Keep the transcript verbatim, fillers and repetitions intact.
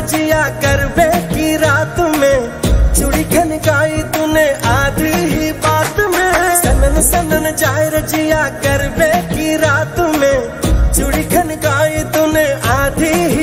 रजिया करबे की रात में, चूड़ी खनकाई तूने आधी ही बात में। सनन सनन जाए रजिया करबे की रात में, चूड़ी खनकाई तूने आधी